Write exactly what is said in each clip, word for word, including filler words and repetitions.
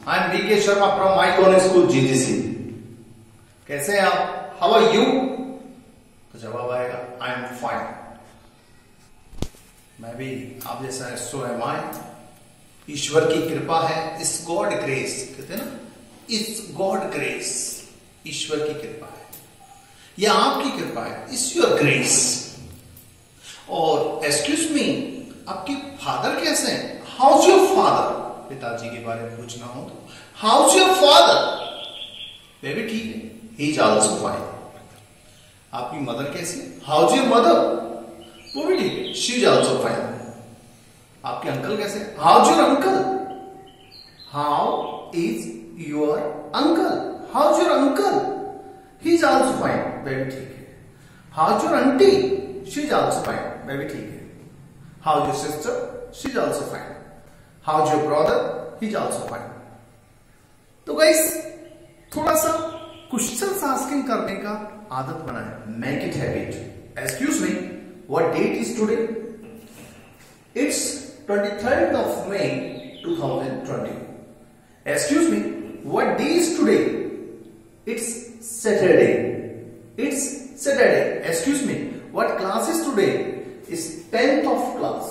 I am B K Sharma from my college school G G C. कैसे हैं आप? How are you? तो जवाब आएगा आई एम फाइन। मैं भी आप जैसा है, सो एम आई। ईश्वर की कृपा है, इस गॉड ग्रेस कहते हैं ना, इस गॉड ग्रेस, ईश्वर की कृपा है, यह आपकी कृपा है, इस योर ग्रेस। और एक्सक्यूज मी, आपके फादर कैसे हैं? How's your father? पिताजी के बारे में पूछना हो तो हाउस योर फादर? वे भी ठीक है, ही इज आल्सो फाइन। आपकी मदर कैसी है? How's your mother? वो भी ठीक है, शी इज आल्सो फाइन। आपके अंकल कैसे हैं? How's your uncle? How is your uncle? How's your uncle? He is also fine, वे भी ठीक है। How's your aunty? She is also fine, वे भी ठीक है। How's your sister? She is also fine. How's your brother? He is also fine. तो guys, थोड़ा सा क्वेश्चंस आस्किंग करने का आदत बनाए, make it habit. Excuse me, what date is today? It's twenty-third of May twenty twenty. Excuse me, what day is today? It's Saturday. It's Saturday. Excuse me, what class is today? It's tenth of class.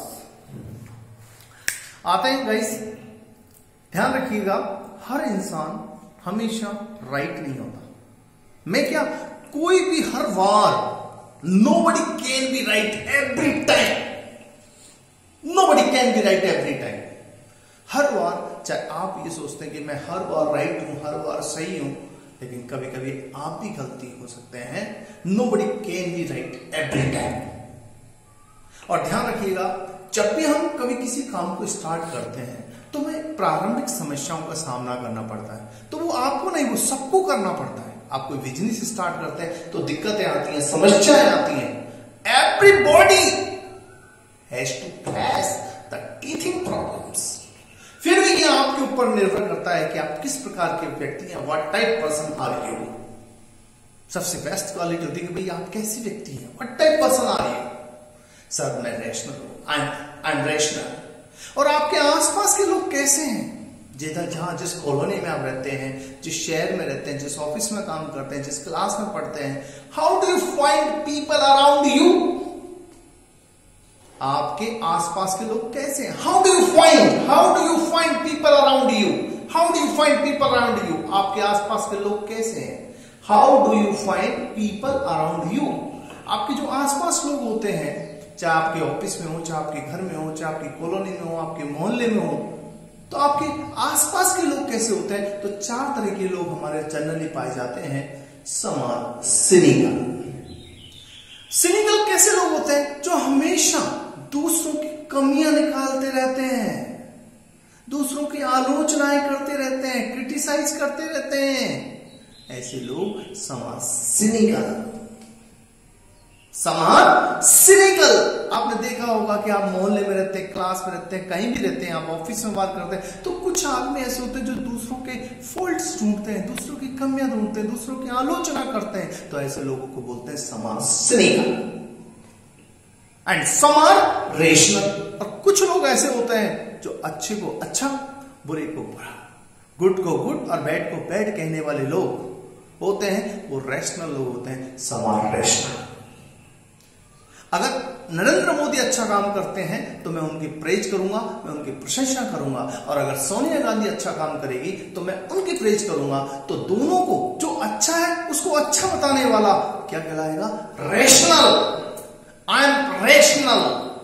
आते हैं guys, ध्यान रखिएगा, हर इंसान हमेशा right नहीं होता। मैं क्या, कोई भी हर बार, nobody can be right every time. Nobody can be right every time. हर बार, चाहे आप ये सोचते हैं कि मैं हर बार राइट हूं, हर बार सही हूं, लेकिन कभी कभी आप भी गलती हो सकते हैं। Nobody can be right every time. और ध्यान रखिएगा, जब भी हम कभी किसी काम को स्टार्ट करते हैं तो हमें प्रारंभिक समस्याओं का सामना करना पड़ता है। तो वो आपको नहीं, वो सबको करना पड़ता है। आप कोई बिजनेस स्टार्ट करते हैं तो दिक्कतें आती हैं, समस्याएं आती हैं। Everybody has to face the teething problems. फिर भी ये आपके ऊपर निर्भर करता है कि आप किस प्रकार के व्यक्ति हैं, what type person are you. सबसे बेस्ट क्वालिटी होती है कि भाई आप कैसी व्यक्ति हैं, what type person are you. Sir मैं रैशनल हूं, I'm I'm rational. और आपके आसपास के लोग कैसे हैं, जिधर जहां जिस कॉलोनी में आप रहते हैं, जिस शहर में रहते हैं, जिस ऑफिस में काम करते हैं, जिस क्लास में पढ़ते हैं, how do you find people around you? आपके आसपास के लोग कैसे हैं? How do you find how do you find people around you? How do you find people around you? आपके आसपास के लोग कैसे हैं? How do you find people around you? आपके जो आसपास लोग होते हैं, चाहे आपके ऑफिस में हो, चाहे आपके घर में हो, चाहे आपकी कॉलोनी में हो, आपके मोहल्ले में हो, तो आपके आसपास के लोग कैसे होते हैं? तो चार तरह के लोग हमारे जनरली पाए जाते हैं। समान, सिनिकल। सिनिकल कैसे लोग होते हैं? जो हमेशा दूसरों की कमियां निकालते रहते हैं, दूसरों की आलोचनाएं करते रहते हैं, क्रिटिसाइज करते रहते हैं। ऐसे लोग समाज सिनिकल। समाज सिनिकल। आपने देखा होगा कि आप मोहल्ले में रहते हैं, क्लास में रहते हैं, कहीं भी रहते हैं, आप ऑफिस में बात करते हैं, तो कुछ आदमी ऐसे होते हैं जो दूसरों के फॉल्ट्स ढूंढते हैं, दूसरों की कमियां ढूंढते हैं, दूसरों की आलोचना करते हैं। तो ऐसे लोगों को बोलते हैं समाज cynical. And some are rational. और कुछ लोग ऐसे होते हैं जो अच्छे को अच्छा, बुरे को बुरा, गुड को गुड और बैड को बैड कहने वाले लोग होते हैं, वो रैशनल लोग होते हैं। Some are rational. अगर नरेंद्र मोदी अच्छा काम करते हैं तो मैं उनकी प्रेज करूंगा, मैं उनकी प्रशंसा करूंगा। और अगर सोनिया गांधी अच्छा काम करेगी तो मैं उनकी प्रेज करूंगा। तो दोनों को जो अच्छा है उसको अच्छा बताने वाला क्या कहलाएगा? रैशनल। I am rational.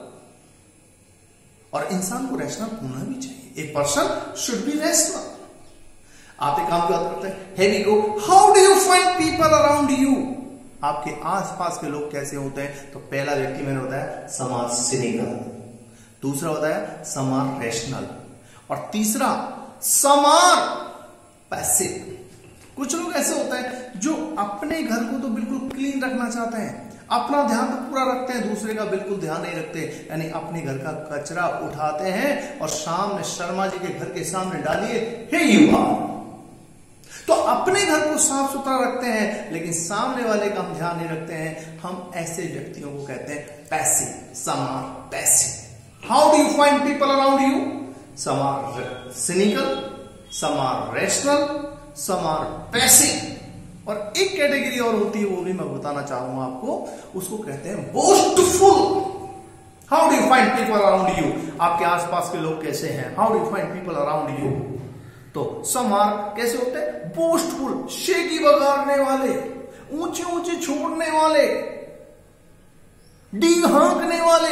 और इंसान को रैशनल होना भी चाहिए। A person should be rational. आप एक काम की बात करते हैं, here we go. How do you find people around you? आपके आसपास के लोग कैसे होते हैं? तो पहला व्यक्ति मैंने बताया समाज सिनिकल, दूसरा होता है समाज रैशनल, और तीसरा समाज पैसिव। कुछ लोग ऐसे होते हैं जो अपने घर को तो बिल्कुल क्लीन रखना चाहते हैं, अपना ध्यान तो पूरा रखते हैं, दूसरे का बिल्कुल ध्यान नहीं रखते। यानी अपने घर का कचरा उठाते हैं और सामने शर्मा जी के घर के सामने डालिए, हे यू आर। तो अपने घर को साफ सुथरा रखते हैं लेकिन सामने वाले का हम ध्यान नहीं रखते हैं। हम ऐसे व्यक्तियों को कहते हैं passive. Some are passive. How do you find people around you? Some are cynical some are rational, some are passive, और एक कैटेगरी और होती है, वो भी मैं बताना चाहूंगा आपको, उसको कहते हैं boastful. How do you find people around you? आपके आसपास के लोग कैसे हैं? How do you find people around you? तो सम आर कैसे होते हैं? बोस्टफुल, शेगी बगाड़ने वाले, ऊंचे ऊंचे छोड़ने वाले, डी हाँकने वाले,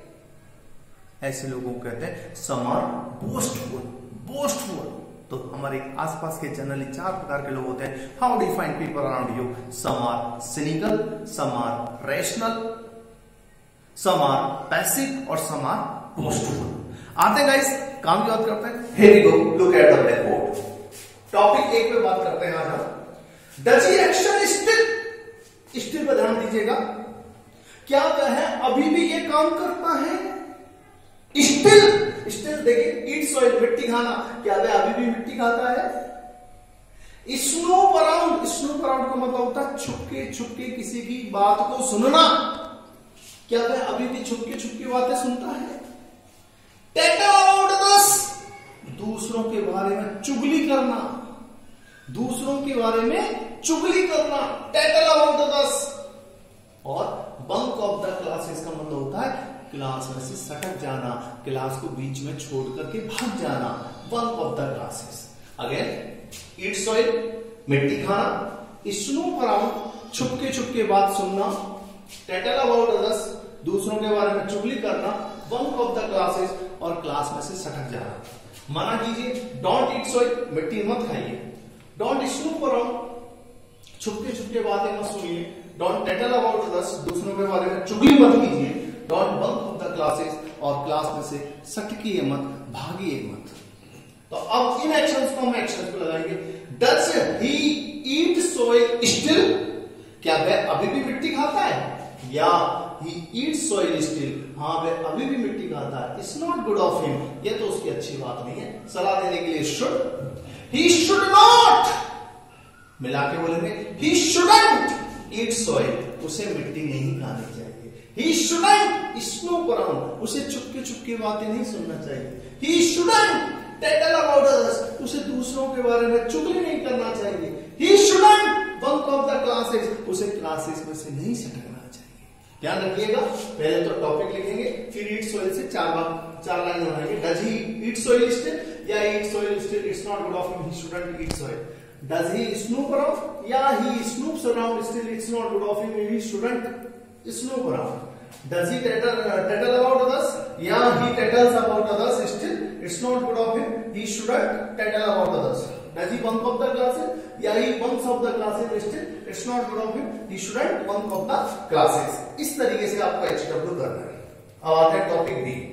ऐसे लोगों को कहते हैं सम आर बोस्टफुल। बोस्टफुल तो हमारे आसपास के जनरली चार प्रकार के लोग होते हैं। How do you find people around you? Some are cynical, some are rational, some are passive और सम आर बोस्टफुल। आते हैं गाइस, काम की बात करते हैं। Here we go, look at the black board. Topic एक पे बात करते हैं आज हम। Does he action still? Still पर ध्यान दीजिएगा, क्या कहे अभी भी ये काम करता है? स्टिल, स्टिल देखिए, ईट सॉइल, मिट्टी खाना, क्या वह अभी भी मिट्टी खाता है? स्नूप अराउंड, स्नूप अराउंड का मतलब होता है छुपके छुपके किसी की बात को सुनना, क्या वह अभी भी छुपके छुपके बातें सुनता है? टेटल अबाउट अदर्स, दूसरों के बारे में चुगली करना, दूसरों के बारे में चुगली करना, टेटल अबाउट अदर्स। और बंक ऑफ द क्लासेस का मतलब होता है क्लास में से सटक जाना, क्लास को बीच में छोड़ करके भाग जाना, bunk off the classes. Again, eat soil, मिट्टी खाना, स्नूप अराउंड, छुपके छुपके बात सुनना, टेटल अबाउट अदर्स, दूसरों के बारे में चुगली करना, बंक ऑफ द क्लासेस और क्लास में से सटक जाना। मना कीजिए, डोंट ईट सॉइल, मिट्टी मत खाइए, डोंट स्नूप अराउंड, छुपके छुपके बातें मत सुनिए, डोंट टेटल अबाउट अदर्स, दूसरों के बारे में चुगली मत कीजिए, don't bunk off the classes और क्लास में से सटकिए मत, भागिए मत। तो अब इन एक्शंस को हम एक्शंस को लगाएंगे। Does he eat soil still? क्या वह अभी भी मिट्टी खाता है? या ही ईट सॉइल स्टिल, हाँ वह अभी भी मिट्टी खाता है। It's not good of him, ये तो उसकी अच्छी बात नहीं है। सलाह देने के लिए शुड, ही शुड नॉट, मिला के बोलेंगे ही शुडंट ईट सॉइल, उसे मिट्टी नहीं खानी चाहिए। ही शुडंट स्नूप अराउंड, उसे चुपके चुपके बातें नहीं सुनना चाहिए। He shouldn't tattle about others, उसे दूसरों के बारे में चुगली नहीं करना चाहिए। He shouldn't bunk off the classes, उसे क्लासेस में से नहीं सटकना चाहिए। ध्यान रखिएगा, पहले तो टॉपिक लिखेंगे, फिर ईट सॉइल से चार बार चार लाइन बनाएंगे। Does he eat soil still? या eat soil still, it's not good of him, he shouldn't eat soil. Does he snoop around? Yeah, he snoops around. Still, it's not good of him. He shouldn't snoop around. Does he tattle, uh, tattle about others? Yeah, he tattles about others. Still, it's not good of him. He shouldn't tattle about others. Does he bunk up the classes? Yeah, he bunks up the classes. Still, it's not good of him. He shouldn't bunk up the classes. इस तरीके से आपको H W करना है। अब आते हैं topic B.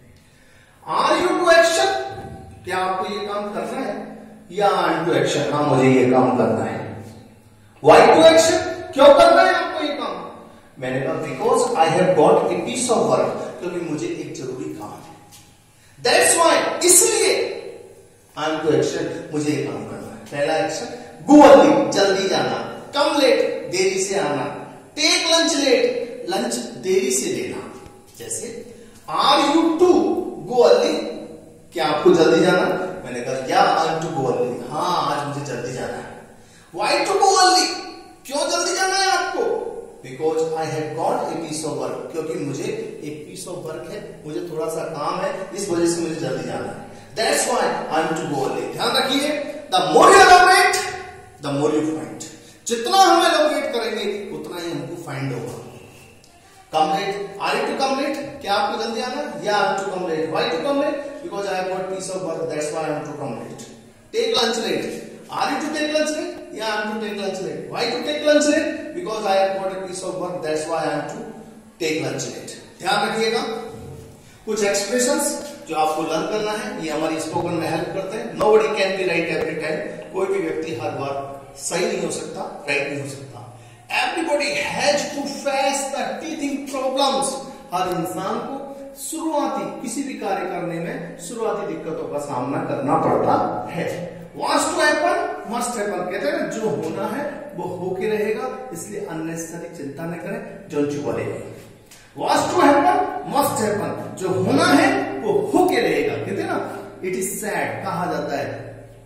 Are you to action? क्या आपको ये काम करना है? या टू एक्शन, हाँ मुझे ये काम करना है। वाई टू एक्शन, क्यों करना है आपको ये काम? मैंने कहा because I have got a piece of work, क्योंकि मुझे एक जरूरी काम है। दैट्स वाई, इसलिए आई एम टू एक्शन, मुझे ये काम करना है। पहला एक्शन, गो अर्ली, जल्दी जाना, कम लेट, देरी से आना, टेक लंच लेट, लंच देरी से लेना। जैसे are you to go early, क्या आपको जल्दी जाना? मैंने कहा या I am to go early, हाँ आज मुझे जल्दी जाना है। वाई टू गो अर्ली, क्यों जल्दी जाना है आपको? Because I have got a piece of work, क्योंकि मुझे एक पीस ऑफ वर्क है, मुझे थोड़ा सा काम है, इस वजह से मुझे जल्दी जाना है। That's why I am to go early. ध्यान रखिए, the more you allocate the more you find, जितना हम एलोकेट करेंगे उतना ही हमको फाइंड होगा। Come late, are you to come late, क्या आपको जल्दी आना है? या I am to come late. Why to come late? Because I have got piece of work, that's why I am to come late. Take lunch late. Are you to take lunch late? Yeah, I am to take lunch late. Why to take lunch late? Because I have got a piece of work, that's why I am to take lunch late. ध्यान रखिएगा, कुछ expressions जो आपको learn करना है, ये हमारी spoken में हेल्प करते हैं। Nobody can be right every time. कोई भी व्यक्ति हर बार सही नहीं हो सकता, राइट नहीं हो सकता। Everybody has to face the teething problems. हर इंसान को शुरुआती किसी भी कार्य करने में शुरुआती दिक्कतों का सामना करना पड़ता है। Wants to happen, must happen, कहते हैं जो होना है वो होके रहेगा, इसलिए अननेसेसरी चिंता न करें, don't you worry. Wants to happen, must happen, जो होना है वो होके रहेगा, कहते हैं ना, इट इज सैड, कहा जाता है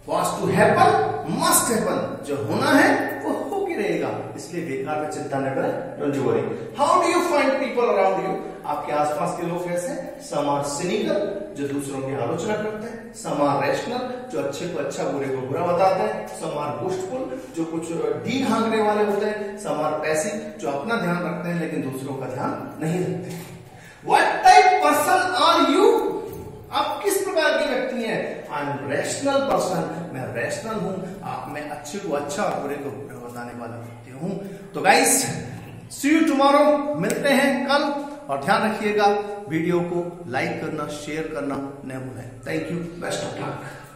was to happen must happen, जो होना है वो हो के रहेगा, इसलिए बेकार में चिंता न करें, don't you worry. How do you find people around you? आपके आसपास के लोग कैसे? सम आर सिनिकल, जो दूसरों की आलोचना करते हैं, सम आर रैशनल, जो अच्छे को अच्छा बुरे को बुरा बताते हैं, सम आर बोस्टफुल, जो कुछ डी भागने वाले होते हैं, सम आर पैसिव, जो अपना ध्यान रखते हैं लेकिन दूसरों का ध्यान नहीं रखते। What type person are you? आप किस प्रकार की व्यक्ति हैं? आई एम रैशनल पर्सन, मैं रैशनल हूं, आप मैं अच्छे को अच्छा और बुरे को बुरा बताने वाला व्यक्ति हूं। तो गाइस, सी यू टुमारो, मिलते हैं कल, और ध्यान रखिएगा वीडियो को लाइक करना, शेयर करना न भूलें। Thank you, best of luck.